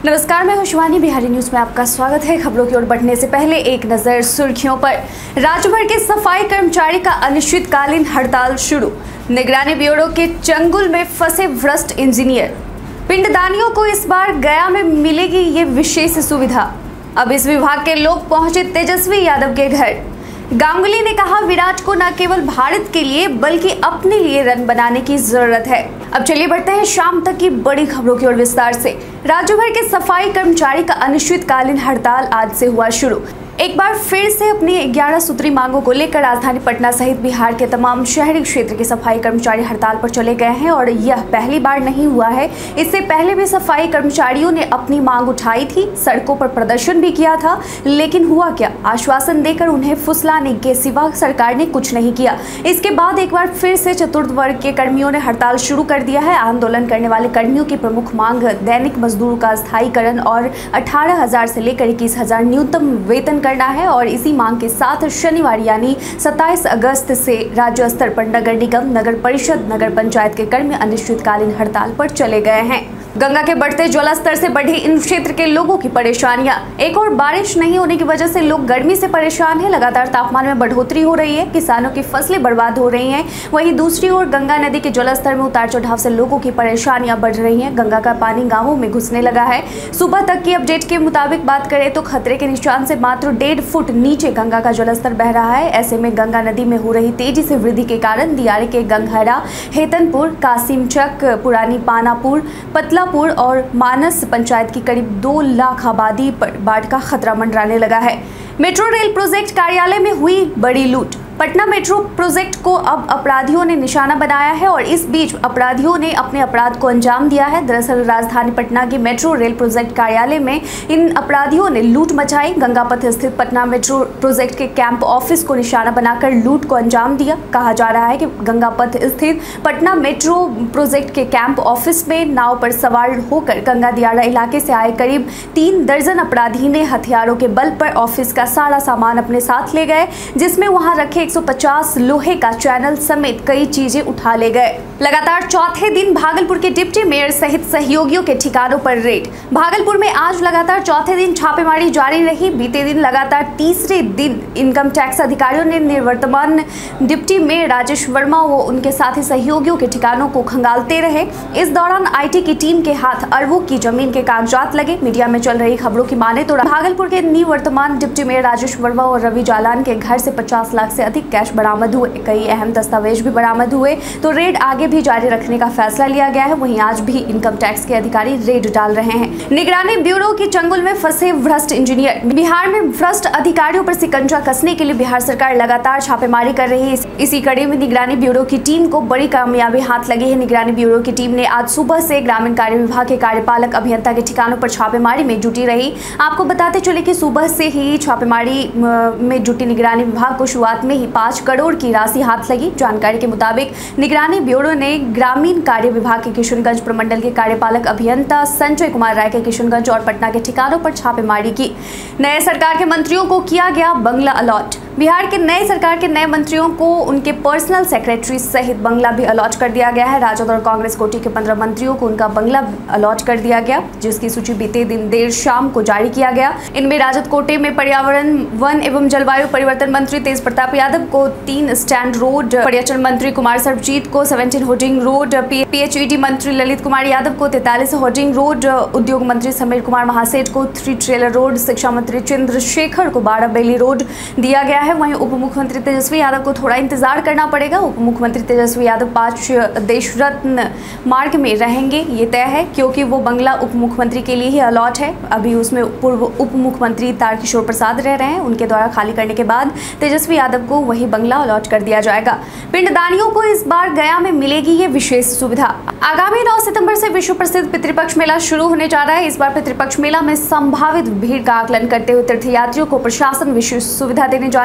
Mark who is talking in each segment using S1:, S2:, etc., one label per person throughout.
S1: नमस्कार, मैं शिवानी। बिहारी न्यूज में आपका स्वागत है। खबरों की ओर बढ़ने से पहले एक नजर सुर्खियों पर। राज्य भर के सफाई कर्मचारी का अनिश्चितकालीन हड़ताल शुरू। निगरानी ब्यूरो के चंगुल में फंसे भ्रष्ट इंजीनियर। पिंडदानियों को इस बार गया में मिलेगी ये विशेष सुविधा। अब इस विभाग के लोग पहुंचे तेजस्वी यादव के घर। गांगुली ने कहा, विराट को न केवल भारत के लिए बल्कि अपने लिए रन बनाने की जरूरत है। अब चलिए बढ़ते हैं शाम तक की बड़ी खबरों की ओर विस्तार से। राज्य भर के सफाई कर्मचारी का अनिश्चितकालीन हड़ताल आज से हुआ शुरू। एक बार फिर से अपनी 11 सूत्री मांगों को लेकर राजधानी पटना सहित बिहार के तमाम शहरी क्षेत्र के सफाई कर्मचारी हड़ताल पर चले गए हैं और यह पहली बार नहीं हुआ है। इससे पहले भी सफाई कर्मचारियों ने अपनी मांग उठाई थी, सड़कों पर प्रदर्शन भी किया था, लेकिन हुआ क्या? आश्वासन देकर उन्हें फुसलाने के सिवा सरकार ने कुछ नहीं किया। इसके बाद एक बार फिर से चतुर्थ वर्ग के कर्मियों ने हड़ताल शुरू कर दिया है। आंदोलन करने वाले कर्मियों की प्रमुख मांग दैनिक मजदूरों का स्थायीकरण और 18,000 से लेकर 21,000 न्यूनतम वेतन करना है और इसी मांग के साथ शनिवार यानी 27 अगस्त से राज्य स्तर पर नगर निगम, नगर परिषद, नगर पंचायत के कर्मी अनिश्चितकालीन हड़ताल पर चले गए हैं। गंगा के बढ़ते जलस्तर से बढ़ी इन क्षेत्र के लोगों की परेशानियां। एक और बारिश नहीं होने की वजह से लोग गर्मी से परेशान हैं। लगातार तापमान में बढ़ोतरी हो रही है, किसानों की फसलें बर्बाद हो रही हैं। वहीं दूसरी ओर गंगा नदी के जलस्तर में उतार चढ़ाव से लोगों की परेशानियां बढ़ रही हैं। गंगा का पानी गांवों में घुसने लगा है। सुबह तक की अपडेट के मुताबिक बात करें तो खतरे के निशान से मात्र 1.5 फुट नीचे गंगा का जलस्तर बह रहा है। ऐसे में गंगा नदी में हो रही तेजी से वृद्धि के कारण दियारे के गंगहरा, हेतनपुर, कासिमचक, पुरानी पानापुर, पतला और मानस पंचायत की करीब 2 लाख आबादी पर बाढ़ का खतरा मंडराने लगा है। मेट्रो रेल प्रोजेक्ट कार्यालय में हुई बड़ी लूट। पटना मेट्रो प्रोजेक्ट को अब अपराधियों ने निशाना बनाया है और इस बीच अपराधियों ने अपने अपराध को अंजाम दिया है। दरअसल राजधानी पटना के मेट्रो रेल प्रोजेक्ट कार्यालय में इन अपराधियों ने लूट मचाई। गंगापथ स्थित पटना मेट्रो प्रोजेक्ट के कैंप ऑफिस को निशाना बनाकर लूट को अंजाम दिया। कहा जा रहा है कि गंगापथ स्थित पटना मेट्रो प्रोजेक्ट के कैंप ऑफिस में नाव पर सवार होकर गंगा दियारा इलाके से आए करीब 3 दर्जन अपराधी ने हथियारों के बल पर ऑफिस का सारा सामान अपने साथ ले गए, जिसमें वहां रखे 150 लोहे का चैनल समेत कई चीजें उठा ले गए। लगातार चौथे दिन भागलपुर के डिप्टी मेयर सहित सहयोगियों के ठिकानों पर रेड। भागलपुर में आज लगातार चौथे दिन छापेमारी जारी रही। बीते दिन लगातार तीसरे दिन इनकम टैक्स अधिकारियों ने निवर्तमान डिप्टी मेयर राजेश वर्मा व उनके साथी सहयोगियों के ठिकानों को खंगालते रहे। इस दौरान आईटी की टीम के हाथ अरबों की जमीन के कागजात लगे। मीडिया में चल रही खबरों की माने तो भागलपुर के निवर्तमान डिप्टी मेयर राजेश वर्मा और रवि जालान के घर से 50 लाख से अधिक कैश बरामद हुए। कई अहम दस्तावेज भी बरामद हुए तो रेड आगे भी जारी रखने का फैसला लिया गया है। वहीं आज भी इनकम टैक्स के अधिकारी रेड डाल रहे हैं। निगरानी ब्यूरो की चंगुल में फंसे भ्रष्ट इंजीनियर। बिहार में भ्रष्ट अधिकारियों पर शिकंजा कसने के लिए बिहार सरकार लगातार छापेमारी कर रही है। इसी कड़ी में निगरानी ब्यूरो की टीम को बड़ी कामयाबी हाथ लगी है। निगरानी ब्यूरो की टीम ने आज सुबह से ग्रामीण कार्य विभाग के कार्यपालक अभियंता के ठिकानों पर छापेमारी में जुटी रही। आपको बताते चले कि सुबह से ही छापेमारी में जुटी निगरानी विभाग को शुरुआत में ही 5 करोड़ की राशि हाथ लगी। जानकारी के मुताबिक निगरानी ब्यूरो ने ग्रामीण कार्य विभाग के किशनगंज प्रमंडल के कार्यपालक अभियंता संजय कुमार राय के किशनगंज और पटना के ठिकानों पर छापेमारी की। नए सरकार के मंत्रियों को किया गया बंगला अलॉट। बिहार के नए सरकार के नए मंत्रियों को उनके पर्सनल सेक्रेटरी सहित बंगला भी अलॉट कर दिया गया है। राजद और कांग्रेस कोटी के 15 मंत्रियों को उनका बंगला अलॉट कर दिया गया, जिसकी सूची बीते दिन देर शाम को जारी किया गया। इनमें राजद कोटे में पर्यावरण, वन एवं जलवायु परिवर्तन मंत्री तेज प्रताप यादव को 3 स्टैंड रोड, पर्यटन मंत्री कुमार सर्वजीत को 17 होर्डिंग रोड, PHED मंत्री ललित कुमार यादव को 43 होर्डिंग रोड, उद्योग मंत्री समीर कुमार महासेठ को 3 ट्रेलर रोड, शिक्षा मंत्री चंद्रशेखर को 12 बेली रोड दिया गया है। वहीं उप मुख्यमंत्री तेजस्वी यादव को थोड़ा इंतजार करना पड़ेगा। उप मुख्यमंत्री तेजस्वी यादव 5 देश रत्न मार्ग में रहेंगे, ये तय है, क्योंकि वो बंगला उप मुख्यमंत्री के लिए ही अलॉट है। अभी उसमें पूर्व उप मुख्यमंत्री तारकिशोर प्रसाद रह रहे हैं। उनके द्वारा खाली करने के बाद तेजस्वी यादव को वही बंगला अलॉट कर दिया जाएगा। पिंडदानियों को इस बार गया में मिलेगी ये विशेष सुविधा। आगामी 9 सितंबर से विश्व प्रसिद्ध पितृपक्ष मेला शुरू होने जा रहा है। इस बार पितृपक्ष मेला में संभावित भीड़ का आकलन करते हुए तीर्थयात्रियों को प्रशासन विशेष सुविधा देने जा रही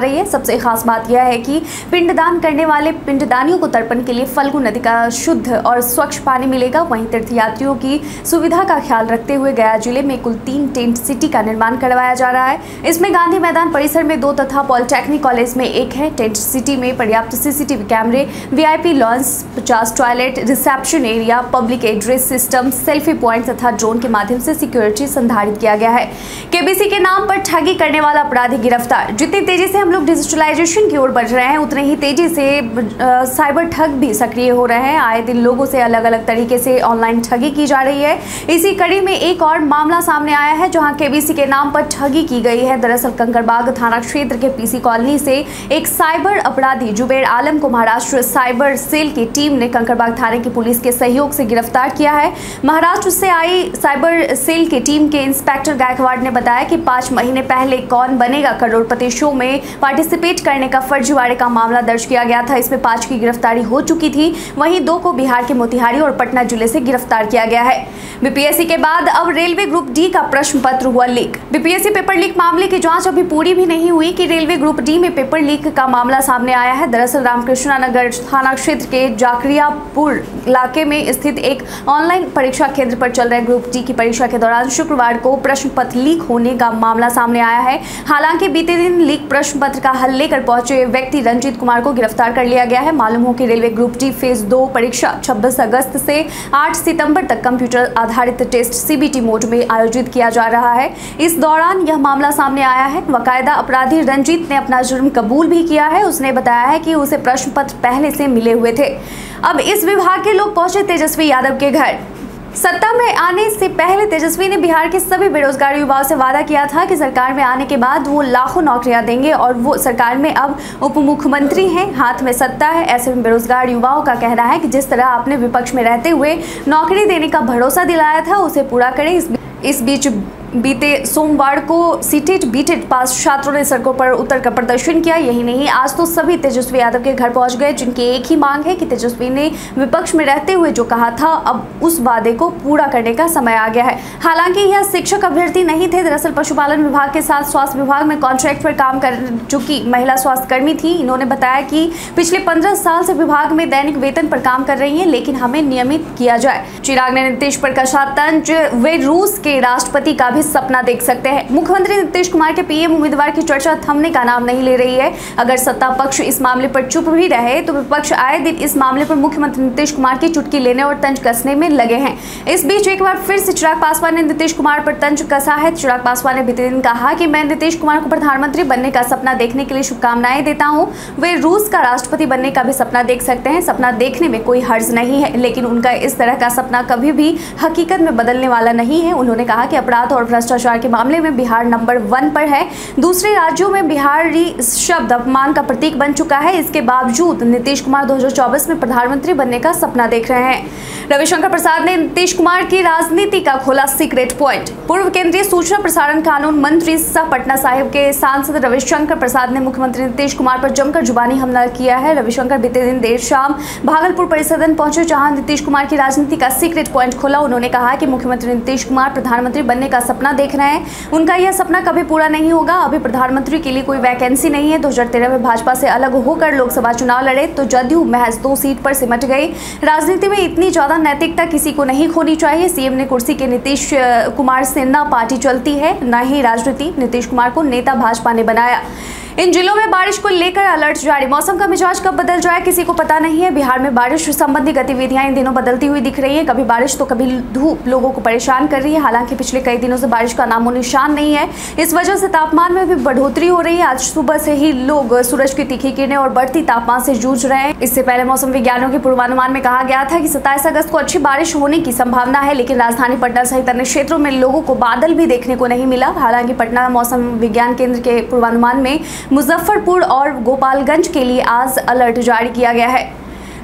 S1: रही है। सबसे खास बात यह है कि पिंडदान करने वाले पिंडदानियों को तर्पण के लिए फल्गु नदी का शुद्ध और स्वच्छ पानी मिलेगा। वहीं तीर्थयात्रियों की सुविधा का ख्याल रखते हुए गया जिले में कुल 3 टेंट सिटी का निर्माण करवाया जा रहा है। इसमें गांधी मैदान परिसर में 2 तथा पॉलिटेक्निक कॉलेज में 1 है। टेंट सिटी में पर्याप्त सीसीटीवी कैमरे, VIP lounge, 50 toilet, reception area, public address system, selfie point तथा ड्रोन के माध्यम से सिक्योरिटी संधारित किया गया है। केबीसी के नाम पर ठगी करने वाला अपराधी गिरफ्तार। जितनी तेजी से हम लोग डिजिटलाइजेशन की ओर बढ़ रहे हैं, उतने ही तेजी से साइबर ठग भी सक्रिय हो रहे हैं। आए दिन लोगों से अलग अलग तरीके से ऑनलाइन ठगी की जा रही है। इसी कड़ी में एक और मामला सामने आया है जहां केबीसी के नाम पर ठगी की गई है। दरअसल कंकड़बाग थाना क्षेत्र के पीसी कॉलोनी से एक साइबर अपराधी जुबेर आलम को महाराष्ट्र साइबर सेल की टीम ने कंकड़बाग थाने की पुलिस के सहयोग से गिरफ्तार किया है। महाराष्ट्र से आई साइबर सेल की टीम के इंस्पेक्टर गायकवाड़ ने बताया कि 5 महीने पहले कौन बनेगा करोड़पति शो में पार्टिसिपेट करने का फर्जीवाड़े का मामला दर्ज किया गया था। इसमें 5 की गिरफ्तारी हो चुकी थी। वहीं 2 को बिहार के मोतिहारी और पटना जिले से गिरफ्तार किया गया है। बीपीएससी के बाद अब रेलवे ग्रुप डी का प्रश्न पत्र हुआ लीक। बीपीएससी पेपर लीक मामले की जांच अभी पूरी भी नहीं हुई कि रेलवे ग्रुप डी में पेपर लीक का मामला सामने आया है। दरअसल रामकृष्णा नगर थाना क्षेत्र के जाकरियापुर इलाके में स्थित एक ऑनलाइन परीक्षा केंद्र पर चल रहे ग्रुप डी की परीक्षा के दौरान शुक्रवार को प्रश्न पत्र लीक होने का मामला सामने आया है। हालांकि बीते दिन लीक प्रश्न पत्र का हल लेकर पहुंचे व्यक्ति रंजीत कुमार को गिरफ्तार कर लिया गया है। मालूम हो कि रेलवे ग्रुप डी फेज 2 परीक्षा 26 अगस्त से 8 सितंबर तक कंप्यूटर आधारित टेस्ट सीबीटी मोड में आयोजित किया जा रहा है। इस दौरान यह मामला सामने आया है। बाकायदा अपराधी रंजीत ने अपना जुर्म कबूल भी किया है। उसने बताया है कि उसे प्रश्न पत्र पहले से मिले हुए थे। अब इस विभाग के लोग पहुंचे तेजस्वी यादव के घर। सत्ता में आने से पहले तेजस्वी ने बिहार के सभी बेरोजगार युवाओं से वादा किया था कि सरकार में आने के बाद वो लाखों नौकरियां देंगे और वो सरकार में अब उप मुख्यमंत्री हैं, हाथ में सत्ता है। ऐसे में बेरोजगार युवाओं का कहना है कि जिस तरह आपने विपक्ष में रहते हुए नौकरी देने का भरोसा दिलाया था उसे पूरा करें। इस बीच बीते सोमवार को सीटेट बीटेट पास छात्रों ने सड़कों पर उतरकर प्रदर्शन किया। यही नहीं, आज तो सभी तेजस्वी यादव के घर पहुंच गए, जिनकी एक ही मांग है कि तेजस्वी ने विपक्ष में रहते हुए जो कहा था अब उस वादे को पूरा करने का समय आ गया है। हालांकि यह शिक्षक अभ्यर्थी नहीं थे। दरअसल पशुपालन विभाग के साथ स्वास्थ्य विभाग में कॉन्ट्रैक्ट पर काम कर चुकी महिला स्वास्थ्य कर्मी थी। इन्होंने बताया कि पिछले 15 साल से विभाग में दैनिक वेतन पर काम कर रही है, लेकिन हमें नियमित किया जाए। चिराग ने नीतीश पर कसा तंज। वे रूस के राष्ट्रपति का सपना देख सकते हैं। मुख्यमंत्री नीतीश कुमार के पीएम उम्मीदवार की चर्चा थमने का नाम नहीं ले रही है। अगर सत्ता पक्ष इस मामले पर चुप भी रहे तो विपक्ष आए दिन इस मामले पर मुख्यमंत्री नीतीश कुमार की चुटकी लेने और तंज कसने में लगे हैं। इस बीच एक बार फिर से चिराग पासवान ने नीतीश कुमार पर तंज कसा है। चिराग पासवान ने बीते दिन कहा कि मैं नीतीश कुमार को प्रधानमंत्री बनने का सपना देखने के लिए शुभकामनाएं देता हूं। वे रूस का राष्ट्रपति बनने का भी सपना देख सकते हैं। सपना देखने में कोई हर्ज नहीं है, लेकिन उनका इस तरह का सपना कभी भी हकीकत में बदलने वाला नहीं है। उन्होंने कहा कि अपराध और भ्रष्टाचार के मामले में बिहार नंबर 1 पर है। दूसरे राज्यों में बिहारी शब्द अपमान का प्रतीक बन चुका है। इसके बावजूद नीतीश कुमार 2024 में प्रधानमंत्री बनने का सपना देख रहे हैं। रविशंकर प्रसाद ने नीतीश कुमार की राजनीति का खोला सीक्रेट पॉइंट। पूर्व केंद्रीय सूचना प्रसारण कानून मंत्री सह पटना साहिब के सांसद रविशंकर प्रसाद ने मुख्यमंत्री नीतीश कुमार पर जमकर जुबानी हमला किया है। रविशंकर बीते दिन देर शाम भागलपुर परिसदन पहुंचे, जहां नीतीश कुमार की राजनीति का सीक्रेट पॉइंट खोला। उन्होंने कहा कि मुख्यमंत्री नीतीश कुमार प्रधानमंत्री बनने का सपना देख रहे हैं। उनका यह सपना कभी पूरा नहीं होगा। अभी प्रधानमंत्री के लिए कोई वैकेंसी नहीं है। 2013 में भाजपा से अलग होकर लोकसभा चुनाव लड़े तो जदयू महज 2 सीट पर सिमट गई। राजनीति में इतनी ज्यादा नैतिकता किसी को नहीं खोनी चाहिए। सीएम ने कुर्सी के नीतीश कुमार से न पार्टी चलती है न ही राजनीति। नीतीश कुमार को नेता भाजपा ने बनाया। इन जिलों में बारिश को लेकर अलर्ट जारी। मौसम का मिजाज कब बदल जाए किसी को पता नहीं है। बिहार में बारिश संबंधी गतिविधियां इन दिनों बदलती हुई दिख रही है। कभी बारिश तो कभी धूप लोगों को परेशान कर रही है। हालांकि पिछले कई दिनों से बारिश का नामो निशान नहीं है। इस वजह से तापमान में भी बढ़ोतरी हो रही है। आज सुबह से ही लोग सूरज की तीखी किरणें और बढ़ती तापमान से जूझ रहे हैं। इससे पहले मौसम विज्ञानियों के पूर्वानुमान में कहा गया था कि 27 अगस्त को अच्छी बारिश होने की संभावना है, लेकिन राजधानी पटना सहित अन्य क्षेत्रों में लोगों को बादल भी देखने को नहीं मिला। हालांकि पटना मौसम विज्ञान केंद्र के पूर्वानुमान में मुजफ्फरपुर और गोपालगंज के लिए आज अलर्ट जारी किया गया है।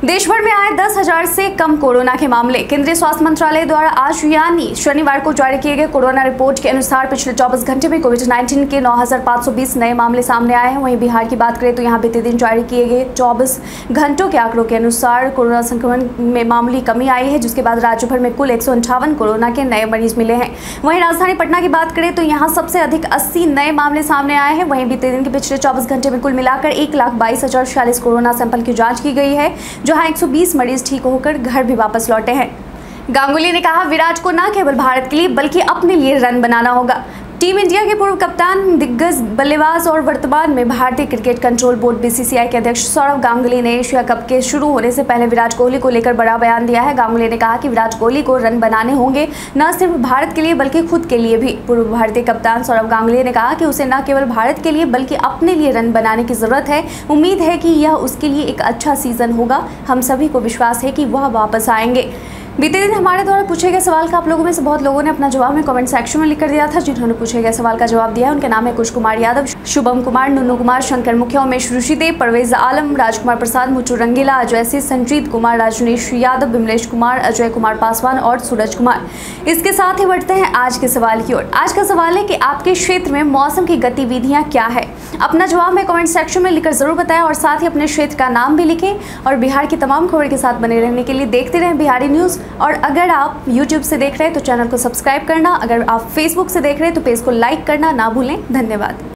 S1: देश भर में आए 10,000 से कम कोरोना के मामले। केंद्रीय स्वास्थ्य मंत्रालय द्वारा आज यानी शनिवार को जारी किए गए कोरोना रिपोर्ट के अनुसार पिछले 24 घंटे में कोविड-19 के 9,520 नए मामले सामने आए हैं। वहीं बिहार की बात करें तो यहां बीते दिन जारी किए गए 24 घंटों के आंकड़ों के अनुसार कोरोना संक्रमण में मामूली कमी आई है, जिसके बाद राज्य भर में कुल 158 कोरोना के नए मरीज मिले हैं। वहीं राजधानी पटना की बात करें तो यहाँ सबसे अधिक 80 नए मामले सामने आए हैं। वहीं बीते दिन के पिछले 24 घंटे में कुल मिलाकर 1,22,046 कोरोना सैंपल की जाँच की गई है, जहां 120 मरीज ठीक होकर घर भी वापस लौटे हैं। गांगुली ने कहा, विराट को न केवल भारत के लिए बल्कि अपने लिए रन बनाना होगा। टीम इंडिया के पूर्व कप्तान, दिग्गज बल्लेबाज और वर्तमान में भारतीय क्रिकेट कंट्रोल बोर्ड बीसीसीआई के अध्यक्ष सौरव गांगुली ने एशिया कप के शुरू होने से पहले विराट कोहली को लेकर बड़ा बयान दिया है। गांगुली ने कहा कि विराट कोहली को रन बनाने होंगे, न सिर्फ भारत के लिए बल्कि खुद के लिए भी। पूर्व भारतीय कप्तान सौरव गांगुली ने कहा कि उसे न केवल भारत के लिए बल्कि अपने लिए रन बनाने की जरूरत है। उम्मीद है कि यह उसके लिए एक अच्छा सीजन होगा। हम सभी को विश्वास है कि वह वापस आएंगे। बीते दिन हमारे द्वारा पूछे गए सवाल का आप लोगों में से बहुत लोगों ने अपना जवाब में कमेंट सेक्शन में लिखकर दिया था। जिन्होंने पूछे गए सवाल का जवाब दिया है उनके नाम है कुश कुमार यादव, शुभम कुमार, नुन्नू कुमार, शंकर मुखिया, उमेश ऋषिदेव, परवेज आलम, राजकुमार प्रसाद, मुचू रंगीला, अजय सिंह, संजीत कुमार, राजनेश यादव, बिमलेश कुमार, अजय कुमार पासवान और सूरज कुमार। इसके साथ ही बढ़ते हैं आज के सवाल की ओर। आज का सवाल है कि आपके क्षेत्र में मौसम की गतिविधियां क्या है। अपना जवाब में कमेंट सेक्शन में लिखकर जरूर बताएं और साथ ही अपने क्षेत्र का नाम भी लिखें। और बिहार की तमाम खबर के साथ बने रहने के लिए देखते रहें बिहारी न्यूज़। और अगर आप YouTube से देख रहे हैं तो चैनल को सब्सक्राइब करना, अगर आप Facebook से देख रहे हैं तो पेज को लाइक करना ना भूलें। धन्यवाद।